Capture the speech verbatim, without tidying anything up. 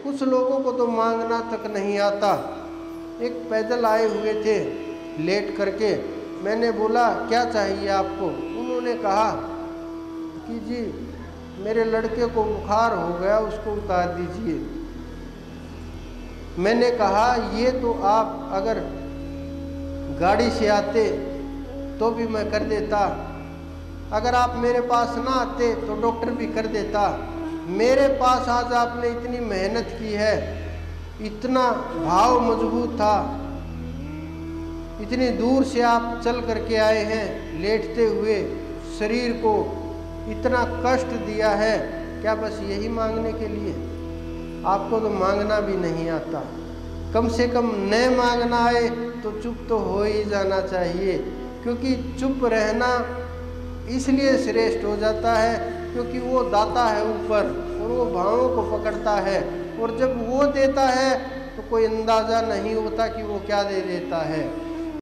कुछ लोगों को तो मांगना तक नहीं आता। एक पैदल आए हुए थे लेट करके, मैंने बोला क्या चाहिए आपको? उन्होंने कहा कि जी मेरे लड़के को बुखार हो गया, उसको उतार दीजिए। मैंने कहा ये तो आप अगर गाड़ी से आते तो भी मैं कर देता, अगर आप मेरे पास ना आते तो डॉक्टर भी कर देता। मेरे पास आज आपने इतनी मेहनत की है, इतना भाव मजबूत था, इतनी दूर से आप चल करके आए हैं, लेटते हुए शरीर को इतना कष्ट दिया है, क्या बस यही मांगने के लिए? आपको तो मांगना भी नहीं आता। कम से कम न मांगना आए तो चुप तो हो ही जाना चाहिए, क्योंकि चुप रहना इसलिए श्रेष्ठ हो जाता है क्योंकि वो दाता है ऊपर और वो भावों को पकड़ता है, और जब वो देता है तो कोई अंदाज़ा नहीं होता कि वो क्या दे देता है।